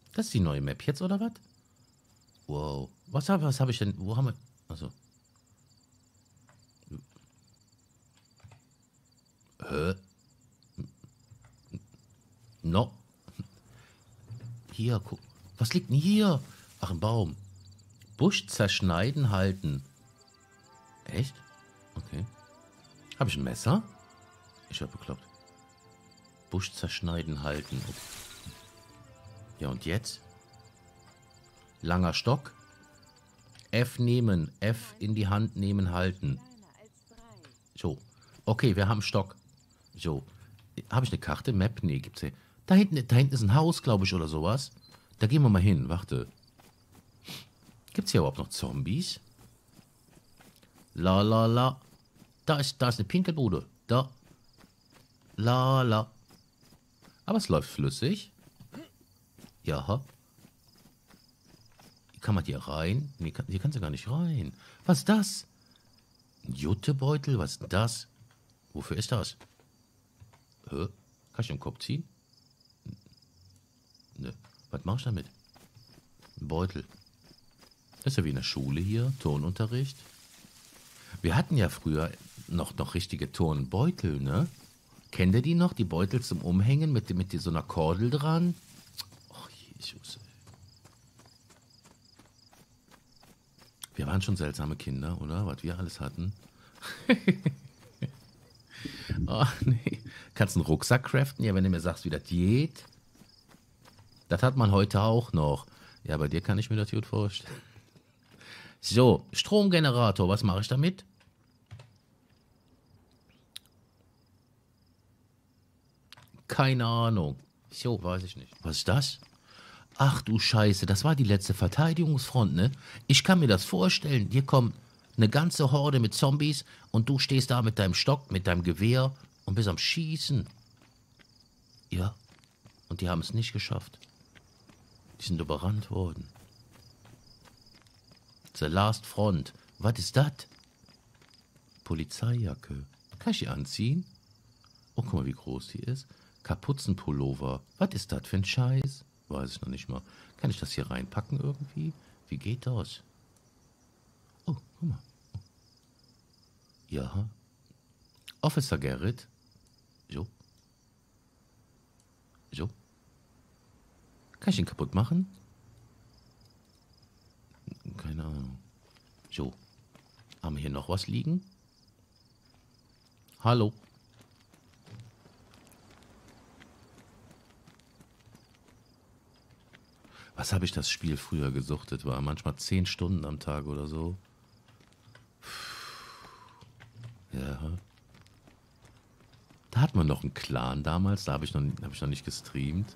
Das ist die neue Map jetzt, oder was? Wow. Was hab ich denn? Wo haben wir. Also. Hä? No. Hier, guck. Was liegt denn hier? Ach, ein Baum. Busch zerschneiden, halten. Echt? Okay. Habe ich ein Messer? Ich hab bekloppt. Busch zerschneiden, halten. Ja, und jetzt? Langer Stock. F nehmen. F in die Hand nehmen, halten. So. Okay, wir haben Stock. So. Habe ich eine Karte? Map? Nee, gibt's hier. Da hinten ist ein Haus, glaube ich, oder sowas. Da gehen wir mal hin. Warte. Gibt's hier überhaupt noch Zombies? La la la. Da ist eine Pinkelbude. Da. La la. Aber es läuft flüssig. Ja. Kann man hier rein? Nee, hier kannst du gar nicht rein. Was ist das? Ein Juttebeutel? Was ist denn das? Wofür ist das? Hä? Kann ich den Kopf ziehen? Ne. Was mach ich damit? Ein Beutel. Das ist ja wie in der Schule hier. Turnunterricht. Wir hatten ja früher noch richtige Turnbeutel, ne? Kennt ihr die noch? Die Beutel zum Umhängen mit so einer Kordel dran? Ach, Jesus. Wir waren schon seltsame Kinder, oder? Was wir alles hatten. Oh, nee. Kannst du einen Rucksack craften? Ja, wenn du mir sagst, wie das geht. Das hat man heute auch noch. Ja, bei dir kann ich mir das gut vorstellen. So, Stromgenerator. Was mache ich damit? Keine Ahnung. So, weiß ich nicht. Was ist das? Ach du Scheiße, das war die letzte Verteidigungsfront, ne? Ich kann mir das vorstellen. Hier kommt eine ganze Horde mit Zombies und du stehst da mit deinem Stock, mit deinem Gewehr und bist am Schießen. Ja, und die haben es nicht geschafft. Die sind überrannt worden. The Last Front. Was ist das? Polizeijacke. Kann ich die anziehen? Oh, guck mal, wie groß die ist. Kapuzenpullover. Was ist das für ein Scheiß? Weiß ich noch nicht mal. Kann ich das hier reinpacken irgendwie? Wie geht das? Oh, guck mal. Ja. Officer Garrett. So. So. Kann ich ihn kaputt machen? Keine Ahnung. So. Haben wir hier noch was liegen? Hallo. Was habe ich das Spiel früher gesuchtet? War manchmal 10 Stunden am Tag oder so. Ja. Da hat man noch einen Clan damals. Da hab ich noch nicht gestreamt.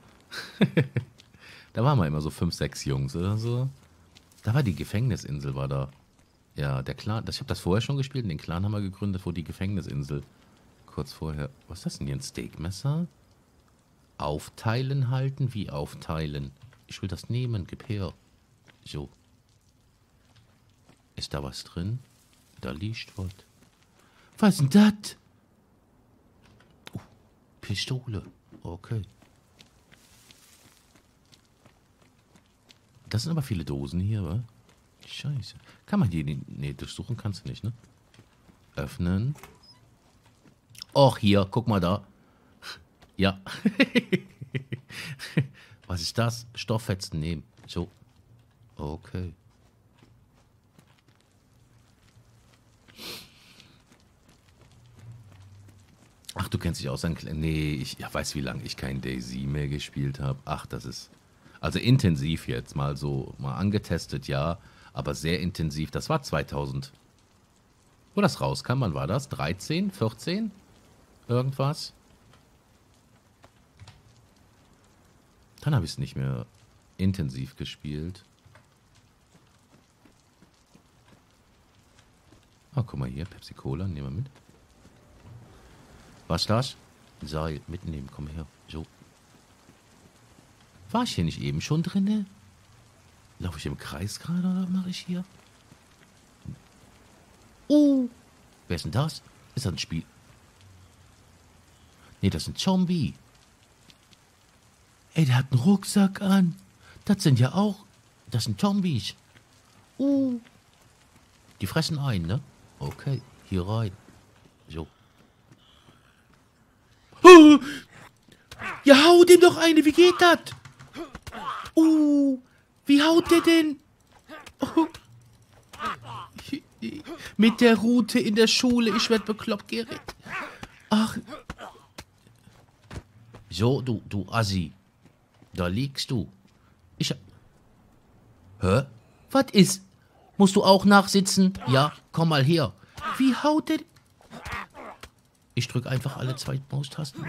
Da waren wir immer so 5, 6 Jungs oder so. Da war die Gefängnisinsel, war da. Ja, der Clan. Ich habe das vorher schon gespielt. Und den Clan haben wir gegründet, wo die Gefängnisinsel. Kurz vorher. Was ist das denn hier? Ein Steakmesser? Aufteilen halten? Wie aufteilen? Ich will das nehmen. Gib her. So. Ist da was drin? Da liegt was. Was ist denn das? Pistole. Okay. Das sind aber viele Dosen hier, wa? Scheiße. Kann man die... Nee, durchsuchen kannst du nicht, ne? Öffnen. Och, hier, guck mal da. Ja. Was ist das? Stofffetzen nehmen. So. Okay. Ach, du kennst dich aus. Nee, ich weiß, wie lange ich kein DayZ mehr gespielt habe. Ach, das ist... Also intensiv jetzt, mal angetestet, ja. Aber sehr intensiv. Das war 2000. Wo das rauskam, wann war das? 13? 14? Irgendwas? Dann habe ich es nicht mehr intensiv gespielt. Oh, guck mal hier, Pepsi Cola, nehmen wir mit. Was ist das? Seil, mitnehmen, komm her. So. War ich hier nicht eben schon drinne? Laufe ich im Kreis gerade oder mache ich hier? Wer ist denn das? Ist das ein Spiel? Nee, das ist ein Zombie. Ey, der hat einen Rucksack an. Das sind ja auch... Das sind Zombies. Die fressen ein, ne? Okay, hier rein. So. Ja, hau dem doch eine. Wie geht das? Wie haut der denn? Mit der Rute in der Schule. Ich werd bekloppt, Gerrit. Ach. So, du Assi. Da liegst du. Hä? Was ist? Musst du auch nachsitzen? Ja, komm mal her. Wie haut der... Ich drück einfach alle 2 Maustasten.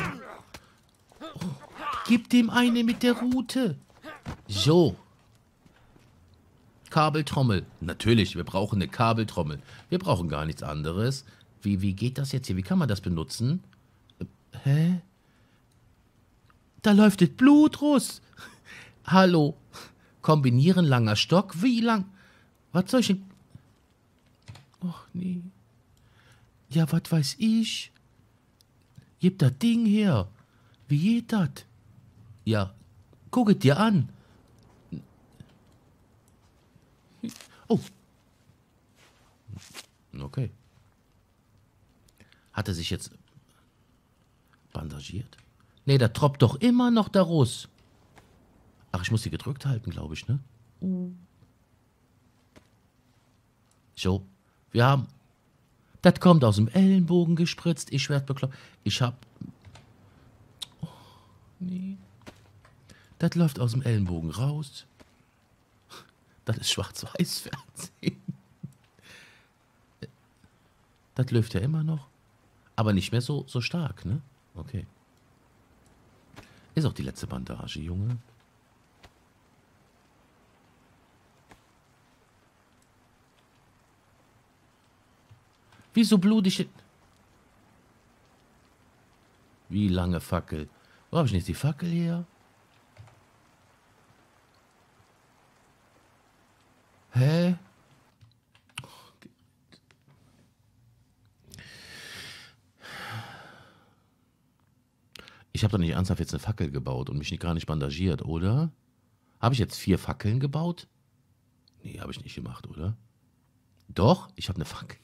Gib dem eine mit der Rute. So. Kabeltrommel. Natürlich, wir brauchen eine Kabeltrommel. Wir brauchen gar nichts anderes. Wie geht das jetzt hier? Wie kann man das benutzen? Hä? Da läuft das Blut raus. Hallo. Kombinieren, langer Stock. Wie lang? Was soll ich denn... Och, nee. Ja, was weiß ich? Gib das Ding her. Wie geht das? Ja, guck es dir an. Oh. Okay. Hat er sich jetzt bandagiert? Nee, da tropft doch immer noch da raus. Ach, ich muss sie gedrückt halten, glaube ich, ne? So, wir haben... Das kommt aus dem Ellenbogen gespritzt. Ich werd bekloppt. Ich hab... Oh, nee. Das läuft aus dem Ellenbogen raus. Das ist Schwarz-Weiß-Fernsehen. Das läuft ja immer noch. Aber nicht mehr so stark, ne? Okay. Ist auch die letzte Bandage, Junge. Wieso blutig? Wie lange Fackel? Wo habe ich denn jetzt die Fackel her? Hä? Ich habe doch nicht ernsthaft jetzt eine Fackel gebaut und mich gar nicht bandagiert, oder? Habe ich jetzt 4 Fackeln gebaut? Nee, habe ich nicht gemacht, oder? Doch, ich habe eine Fackel.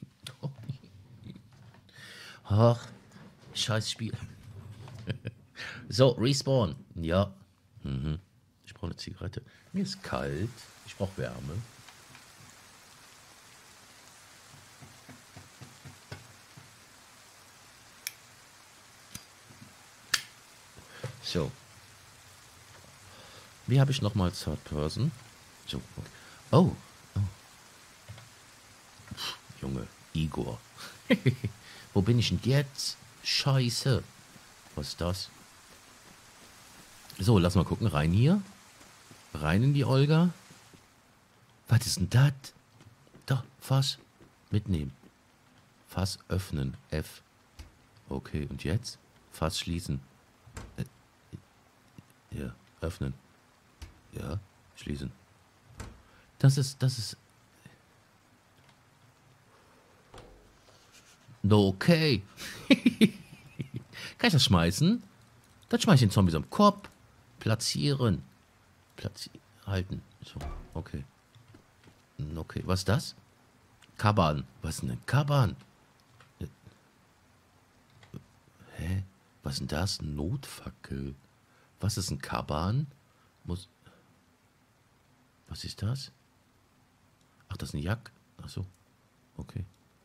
Ach, scheiß Spiel. So, Respawn. Ja. Ich brauche eine Zigarette. Mir ist kalt. Ich brauche Wärme. So. Wie habe ich nochmal Third Person? So. Oh. Junge, Igor. Wo bin ich denn jetzt? Scheiße. Was ist das? So, lass mal gucken. Rein hier. Rein in die Olga. Was ist denn das? Da, Fass. Mitnehmen. Fass öffnen. F. Okay, und jetzt? Fass schließen. Ja, öffnen. Ja, schließen. Das ist... Okay. Kann ich das schmeißen? Dann schmeiß ich den Zombie so am Kopf. Platzieren. Halten. So, okay. Okay, was ist das? Kaban. Was ist denn ein Kaban? Hä? Was ist denn das? Notfackel. Was ist ein Kaban? Was ist das? Ach, das ist ein Jack. Ach so. Okay.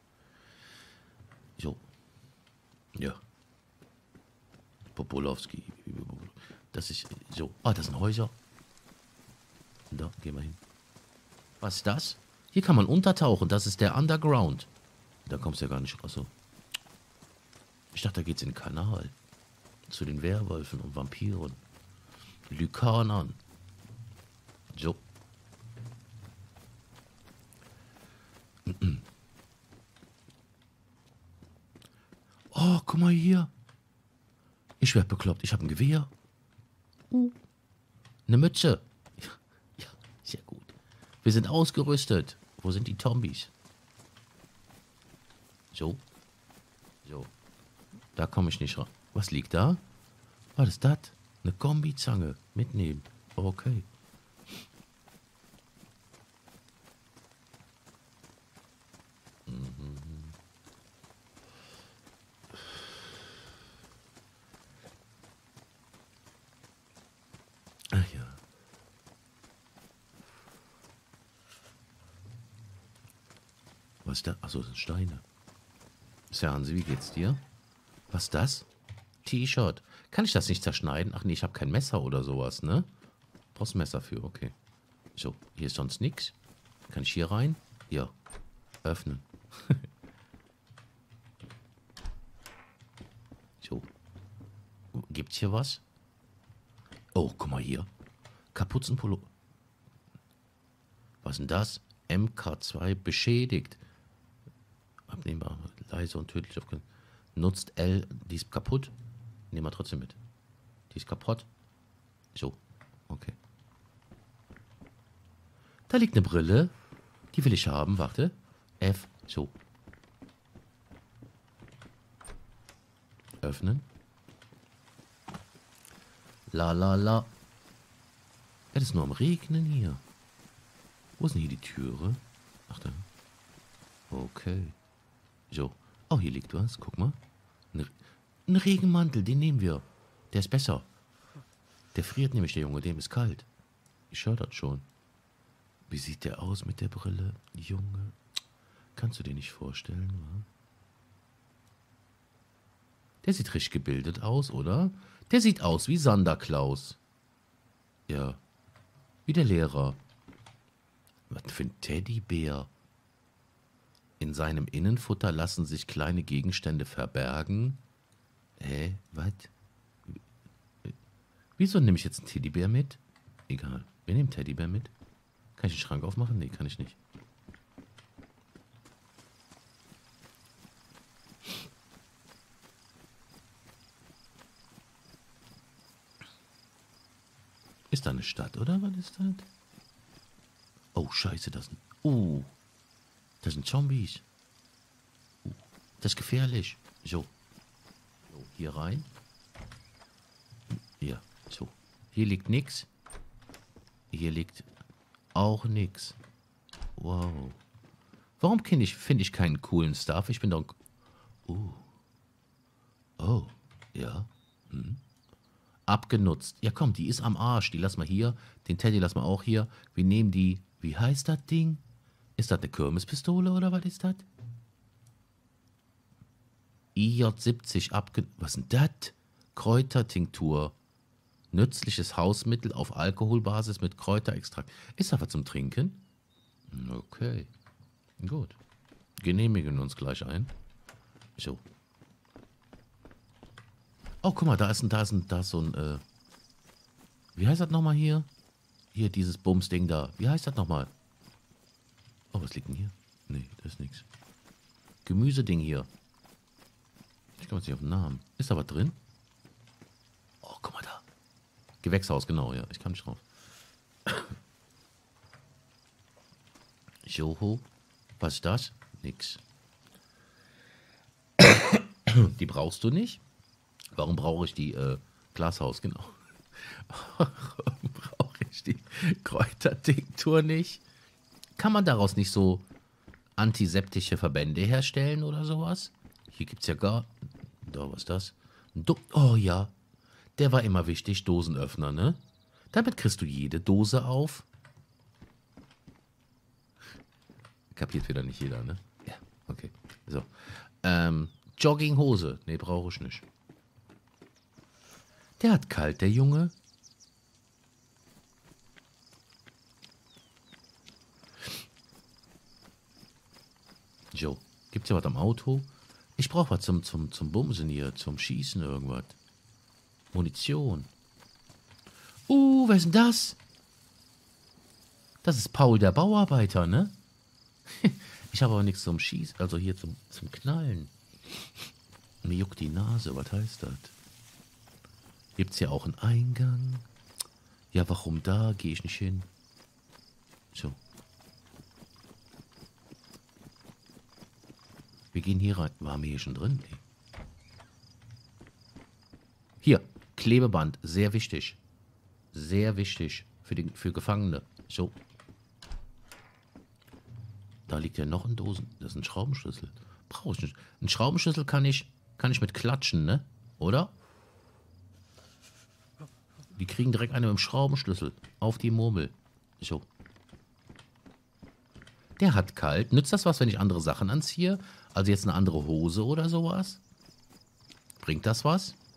So. Ja. Popolowski. Das ist so. Ah, das sind Häuser. Da, gehen wir hin. Was ist das? Hier kann man untertauchen. Das ist der Underground. Da kommst du ja gar nicht raus. So. Ich dachte, da geht's in den Kanal. Zu den Werwölfen und Vampiren. Lykanern. So. Oh, guck mal hier. Ich werd bekloppt. Ich habe ein Gewehr. Eine Mütze. Ja, sehr gut. Wir sind ausgerüstet. Wo sind die Zombies? So. So. Da komme ich nicht ran. Was liegt da? Was ist das? Eine Kombizange mitnehmen. Okay. Ach ja. Was ist da? Achso, das sind Steine. Sir Hansi, wie geht's dir? Was ist das? T-Shirt. Kann ich das nicht zerschneiden? Ach nee, ich habe kein Messer oder sowas, ne? Brauchst ein Messer für, okay. So, hier ist sonst nichts. Kann ich hier rein? Ja. Öffnen. So. Gibt's hier was? Oh, guck mal hier. Kapuzenpullo. Was ist denn das? MK2 beschädigt. Abnehmbar, leise und tödlich aufgehört. Nutzt L, die ist kaputt. Nehmen wir trotzdem mit. Die ist kaputt. So, okay. Da liegt eine Brille. Die will ich haben, warte. F, so. Öffnen. La la la. Es ist nur am Regnen hier. Wo ist denn hier die Türe? Ach da. Okay. So. Oh, hier liegt was. Guck mal. Ein Regenmantel, den nehmen wir. Der ist besser. Der friert nämlich, der Junge. Dem ist kalt. Ich höre das schon. Wie sieht der aus mit der Brille? Junge. Kannst du dir nicht vorstellen, wa? Der sieht richtig gebildet aus, oder? Der sieht aus wie Santa Claus. Ja. Wie der Lehrer. Was für ein Teddybär. In seinem Innenfutter lassen sich kleine Gegenstände verbergen. Hä? Was? Wieso nehme ich jetzt einen Teddybär mit? Egal. Wir nehmen Teddybär mit. Kann ich den Schrank aufmachen? Nee, kann ich nicht. Ist da eine Stadt, oder? Was ist das? Oh, scheiße, das sind... das sind Zombies. Das ist gefährlich. So. So, hier rein. Ja, so. Hier liegt nix. Hier liegt auch nix. Wow. Warum finde ich keinen coolen Stuff? Ich bin doch... Oh, ja. Abgenutzt. Ja komm, die ist am Arsch. Die lassen wir hier. Den Teddy lassen wir auch hier. Wir nehmen die... Wie heißt das Ding? Ist das eine Kirmespistole oder was ist das? IJ70 Was ist denn das? Kräutertinktur. Nützliches Hausmittel auf Alkoholbasis mit Kräuterextrakt. Ist das was zum Trinken? Okay. Gut. Genehmigen uns gleich ein. So. Oh, guck mal, da ist so ein, wie heißt das nochmal hier? Hier, dieses Bumsding da. Wie heißt das nochmal? Oh, was liegt denn hier? Nee, das ist nichts. Gemüseding hier. Ich komme jetzt nicht auf den Namen. Ist da was drin? Oh, guck mal da. Gewächshaus, genau, ja. Ich kam nicht drauf. Joho. Was ist das? Nix. Die brauchst du nicht? Warum brauche ich die, Glashaus, genau. Warum brauche ich die Kräutertinktur nicht? Kann man daraus nicht so antiseptische Verbände herstellen oder sowas? Hier gibt's ja gar... Da, was ist das? Oh ja, der war immer wichtig, Dosenöffner, ne? Damit kriegst du jede Dose auf. Kapiert wieder nicht jeder, ne? Ja, okay. So. Jogginghose. Ne, brauche ich nicht. Der hat kalt, der Junge. Jo, gibt's ja was am Auto? Ich brauche was zum Bumsen hier, zum Schießen irgendwas. Munition. Wer ist denn das? Das ist Paul, der Bauarbeiter, ne? Ich habe aber nichts zum Schießen, also hier zum Knallen. Mir juckt die Nase, was heißt das? Gibt's hier auch einen Eingang? Ja, warum da? Gehe ich nicht hin. So. Wir gehen hier rein. Waren wir hier schon drin? Nee. Hier. Klebeband, sehr wichtig. Sehr wichtig für Gefangene. So. Da liegt ja noch ein Dosen. Das ist ein Schraubenschlüssel. Brauche ich nicht. Ein Schraubenschlüssel kann ich mit klatschen, ne? Oder? Die kriegen direkt eine mit dem Schraubenschlüssel auf die Murmel. So. Der hat kalt. Nützt das was, wenn ich andere Sachen anziehe? Also jetzt eine andere Hose oder sowas? Bringt das was?